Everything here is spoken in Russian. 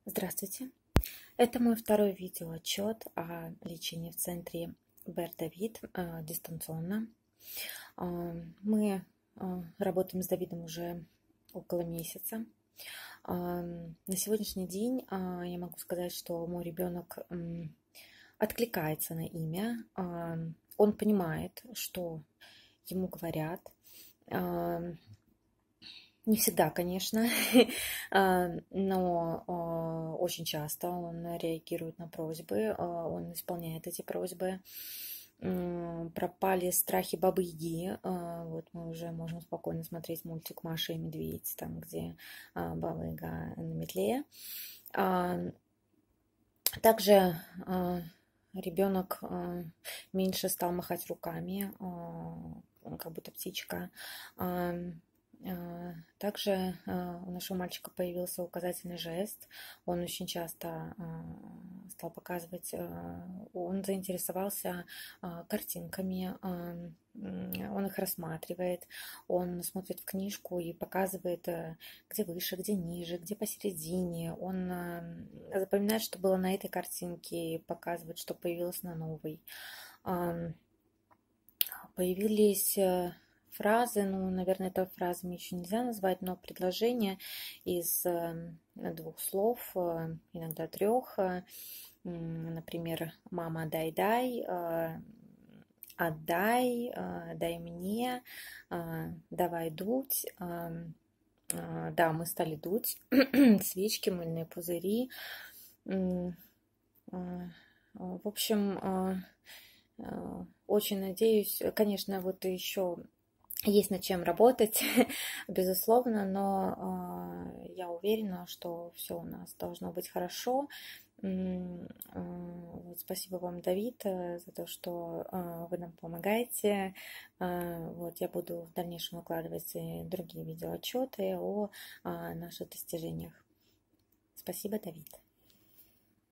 Здравствуйте! Это мой второй видеоотчет о лечении в центре Бэр-Давид дистанционно. Мы работаем с Давидом уже около месяца. На сегодняшний день я могу сказать, что мой ребенок откликается на имя. Он понимает, что ему говорят. Не всегда, конечно, но очень часто он реагирует на просьбы, он исполняет эти просьбы. Пропали страхи Бабы-Яги. Вот мы уже можем спокойно смотреть мультик «Маша и медведь», там, где Баба-Яга на метле. Также ребенок меньше стал махать руками, как будто птичка. Также у нашего мальчика появился указательный жест. Он очень часто стал показывать, он заинтересовался картинками, он их рассматривает, он смотрит в книжку и показывает, где выше, где ниже, где посередине. Он запоминает, что было на этой картинке, и показывает, что появилось на новой. Появились фразы, наверное, это фразами еще нельзя назвать, но предложения из 2 слов, иногда 3. Например, «мама, дай-дай», «отдай», «дай мне», «давай дуть». Да, мы стали дуть, свечки, мыльные пузыри. В общем, очень надеюсь, конечно, вот еще есть над чем работать, безусловно, но я уверена, что все у нас должно быть хорошо. Спасибо вам, Давид, за то, что вы нам помогаете. Вот, я буду в дальнейшем выкладывать и другие видеоотчеты о наших достижениях. Спасибо, Давид.